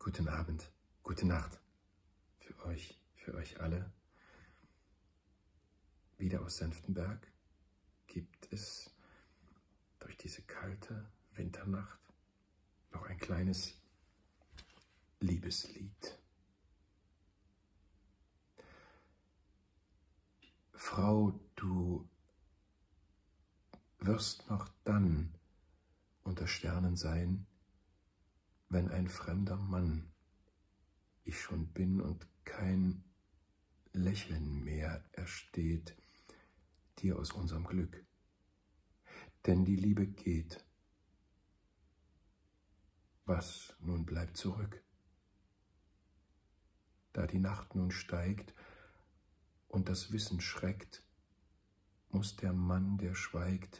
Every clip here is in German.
Guten Abend, gute Nacht für euch alle. Wieder aus Senftenberg gibt es durch diese kalte Winternacht noch ein kleines Liebeslied. Frau, du wirst noch dann unter Sternen sein, wenn ein fremder Mann ich schon bin und kein Lächeln mehr ersteht dir aus unserem Glück. Denn die Liebe geht. Was nun bleibt zurück? Da die Nacht nun steigt und das Wissen schreckt, muss der Mann, der schweigt,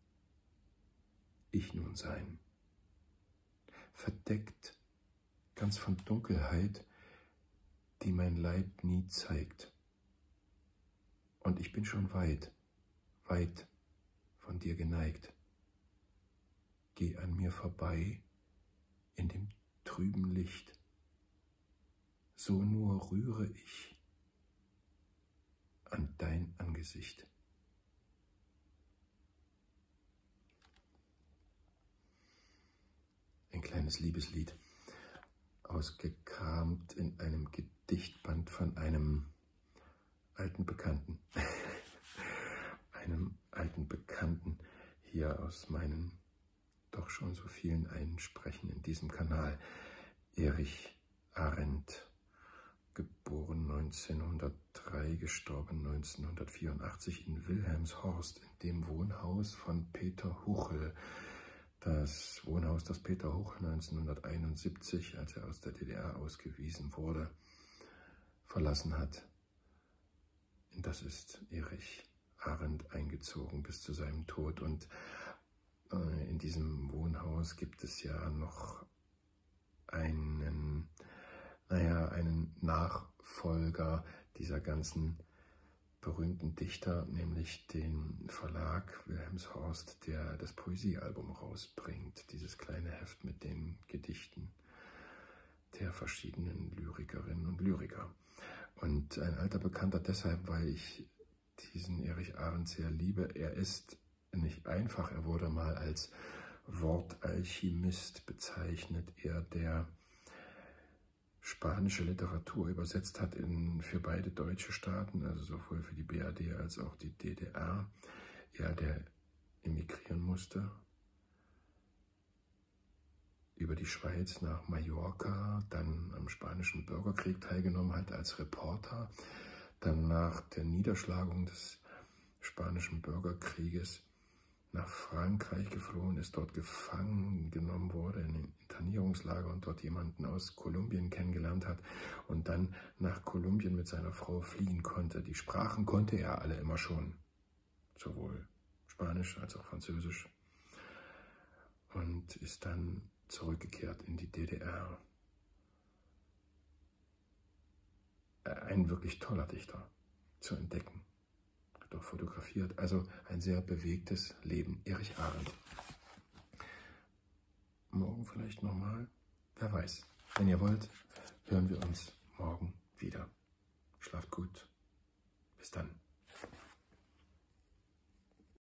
ich nun sein. Verdeckt, ganz von Dunkelheit, die mein Leib nie zeigt. Und ich bin schon weit, weit von dir geneigt. Geh an mir vorbei in dem trüben Licht. So nur rühre ich an dein Angesicht. Ein kleines Liebeslied, ausgekramt in einem Gedichtband von einem alten Bekannten. Einem alten Bekannten hier aus meinen doch schon so vielen Einsprechen in diesem Kanal. Erich Arendt, geboren 1903, gestorben 1984 in Wilhelmshorst, in dem Wohnhaus von Peter Huchel. Das Wohnhaus, das Peter Huchel 1971, als er aus der DDR ausgewiesen wurde, verlassen hat. In das ist Erich Arendt eingezogen bis zu seinem Tod. Und in diesem Wohnhaus gibt es ja noch einen Nachfolger dieser ganzen berühmten Dichter, nämlich den Verlag Wilhelmshorst, der das Poesiealbum rausbringt, dieses kleine Heft mit den Gedichten der verschiedenen Lyrikerinnen und Lyriker. Und ein alter Bekannter deshalb, weil ich diesen Erich Arendt sehr liebe. Er ist nicht einfach, er wurde mal als Wortalchemist bezeichnet, er der spanische Literatur übersetzt hat für beide deutsche Staaten, also sowohl für die BRD als auch die DDR. Er, der emigrieren musste, über die Schweiz nach Mallorca, dann am Spanischen Bürgerkrieg teilgenommen hat als Reporter, dann nach der Niederschlagung des Spanischen Bürgerkrieges nach Frankreich geflohen ist, dort gefangen genommen wurde in ein Internierungslager und dort jemanden aus Kolumbien kennengelernt hat und dann nach Kolumbien mit seiner Frau fliehen konnte. Die Sprachen konnte er alle immer schon, sowohl Spanisch als auch Französisch, und ist dann zurückgekehrt in die DDR. Ein wirklich toller Dichter zu entdecken. Hat auch fotografiert. Also ein sehr bewegtes Leben. Erich Arendt. Morgen vielleicht nochmal? Wer weiß. Wenn ihr wollt, hören wir uns morgen wieder. Schlaft gut. Bis dann.